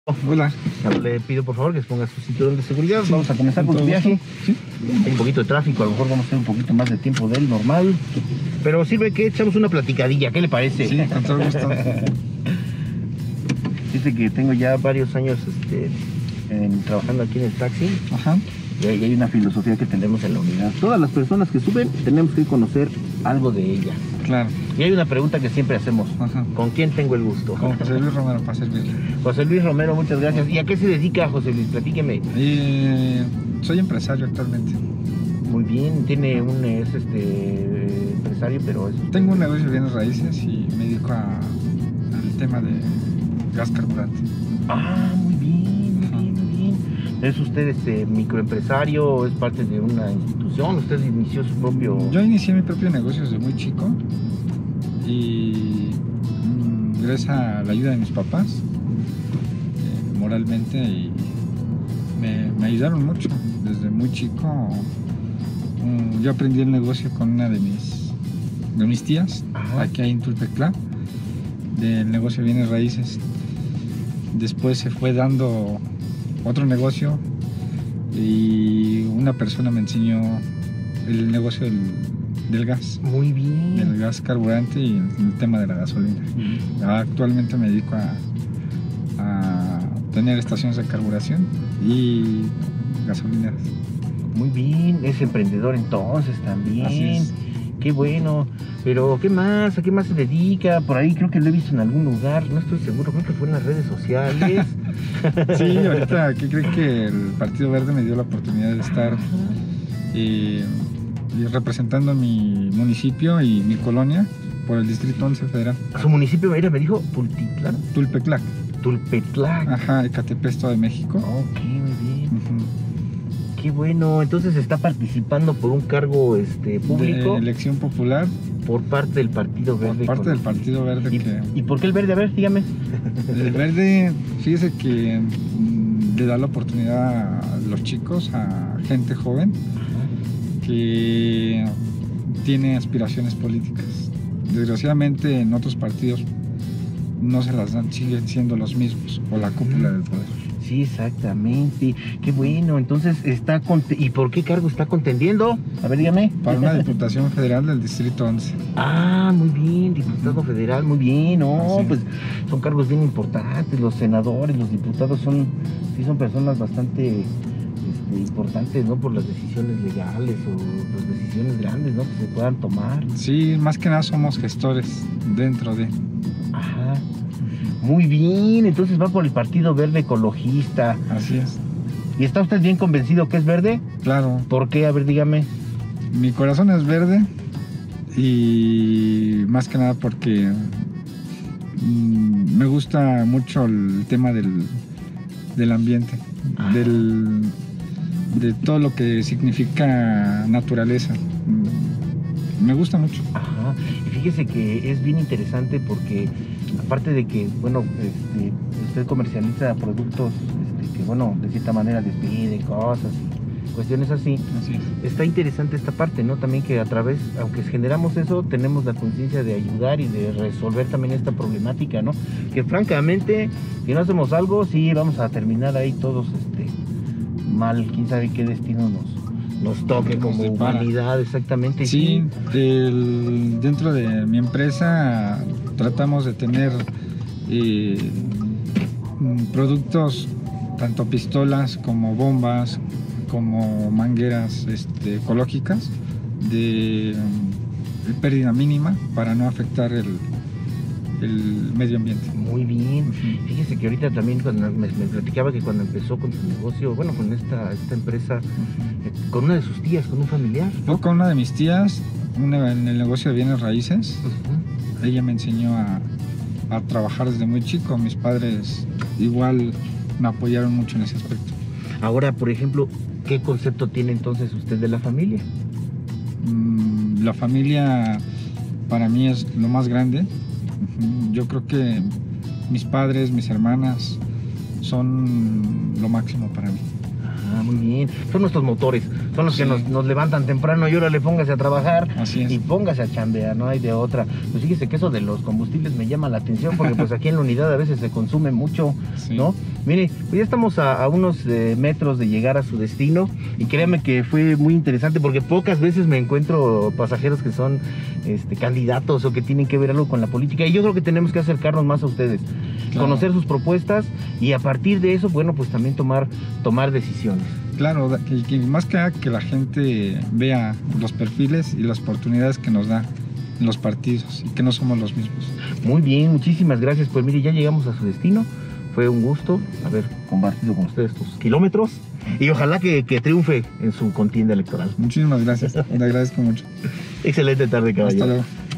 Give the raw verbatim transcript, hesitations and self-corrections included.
Hola. Le pido por favor que se ponga su cinturón de seguridad. Sí, vamos a comenzar con su viaje. Sí. Hay un poquito de tráfico, a lo mejor vamos a tener un poquito más de tiempo del normal. Pero sirve que echamos una platicadilla, ¿qué le parece? Sí, con todo gusto. Dice que tengo ya varios años este, en, trabajando aquí en el taxi. Ajá. Y hay, hay una filosofía que tenemos en la unidad. Todas las personas que suben tenemos que conocer algo de ella. Claro. Y hay una pregunta que siempre hacemos. Ajá. ¿Con quién tengo el gusto? Con José Luis Romero, para servirle. José Luis Romero, muchas gracias. ¿Y a qué se dedica José Luis? Platíqueme. Eh, soy empresario actualmente. Muy bien, tiene un es este empresario, pero es... Tengo un negocio de bienes raíces y me dedico a, al tema de gas carburante. Ah, muy bien, muy bien, muy bien. ¿Es usted este microempresario o es parte de una institución? ¿Usted inició su propio...? Yo inicié mi propio negocio desde muy chico y mmm, gracias a la ayuda de mis papás, eh, moralmente, y me, me ayudaron mucho. Desde muy chico um, yo aprendí el negocio con una de mis, de mis tías. Ajá. Aquí en Tulpecla, del negocio de bienes raíces. Después se fue dando otro negocio y una persona me enseñó el negocio del, del gas. Muy bien. Del gas carburante y el, el tema de la gasolina. Uh-huh. Actualmente me dedico a, a tener estaciones de carburación y gasolineras. Muy bien, es emprendedor entonces también. Así es. Qué bueno, pero ¿qué más? ¿A qué más se dedica? Por ahí creo que lo he visto en algún lugar, no estoy seguro, creo que fue en las redes sociales. Sí, ahorita, ¿qué creen que el Partido Verde me dio la oportunidad de estar eh, representando mi municipio y mi colonia por el Distrito once Federal? ¿Su municipio era, me dijo, Tultitlán? Tulpeclac. Tulpeclac. Ajá, Ecatepec, Estado de México. Ok, muy bien. Uh-huh. Qué bueno, entonces está participando por un cargo este, público. De elección popular. Por parte del Partido Verde. Por parte del Partido Verde. ¿Y, que... ¿Y por qué el verde? A ver, dígame. El verde, fíjese que mmm, le da la oportunidad a los chicos, a gente joven, ajá, que tiene aspiraciones políticas. Desgraciadamente en otros partidos no se las dan, siguen siendo los mismos, o la cúpula del poder. Sí, exactamente. Qué bueno. Entonces, está ¿y por qué cargo está contendiendo? A ver, dígame. Para una diputación federal del Distrito once. Ah, muy bien, diputado federal, muy bien. No, así, pues son cargos bien importantes. Los senadores, los diputados son, sí son personas bastante este, importantes, ¿no? Por las decisiones legales o las decisiones grandes, ¿no? Que se puedan tomar. Sí, más que nada somos gestores dentro de... Ajá. Muy bien, entonces va por el Partido Verde Ecologista. Así es. ¿Y está usted bien convencido que es verde? Claro. ¿Por qué? A ver, dígame. Mi corazón es verde y más que nada porque mmm, me gusta mucho el tema del, del ambiente, del, de todo lo que significa naturaleza. Me gusta mucho. Ajá. Y fíjese que es bien interesante porque aparte de que, bueno, este, usted comercializa productos este, que, bueno, de cierta manera despide cosas y cuestiones así. Así es. Está interesante esta parte, ¿no? También que a través, aunque generamos eso, tenemos la conciencia de ayudar y de resolver también esta problemática, ¿no? Que francamente, si no hacemos algo, sí vamos a terminar ahí todos este, mal. ¿Quién sabe qué destino nos... nos toque como humanidad? Exactamente. Sí, el, dentro de mi empresa tratamos de tener eh, productos, tanto pistolas como bombas, como mangueras este, ecológicas de, de pérdida mínima para no afectar el, el medio ambiente. Muy bien. Uh-huh. Fíjese que ahorita también cuando me, me platicaba que cuando empezó con su negocio, bueno, con esta, esta empresa, uh-huh, eh, con una de sus tías, con un familiar, ¿no? Fue con una de mis tías, una, en el negocio de bienes raíces. Uh-huh. Ella me enseñó a, a trabajar desde muy chico. Mis padres igual me apoyaron mucho en ese aspecto. Ahora, por ejemplo, ¿qué concepto tiene entonces usted de la familia? Mm, la familia para mí es lo más grande. Yo creo que mis padres, mis hermanas son lo máximo para mí. Ah, muy bien. Son nuestros motores, son los sí. que nos, nos levantan temprano y ahora le póngase a trabajar. Así es. Y póngase a chambear, no hay de otra. Pues fíjese que eso de los combustibles me llama la atención porque pues aquí en la unidad a veces se consume mucho, sí. ¿no? Mire, pues ya estamos a, a unos eh, metros de llegar a su destino y créanme que fue muy interesante porque pocas veces me encuentro pasajeros que son este, candidatos o que tienen que ver algo con la política y yo creo que tenemos que acercarnos más a ustedes, claro. Conocer sus propuestas y a partir de eso, bueno, pues también tomar, tomar decisiones. Claro, que, que más que nada que la gente vea los perfiles y las oportunidades que nos da en los partidos y que no somos los mismos. Muy bien, muchísimas gracias. Pues mire, ya llegamos a su destino. Fue un gusto haber compartido con ustedes estos kilómetros y ojalá que, que triunfe en su contienda electoral. Muchísimas gracias, le agradezco mucho. Excelente tarde, caballero. Hasta luego.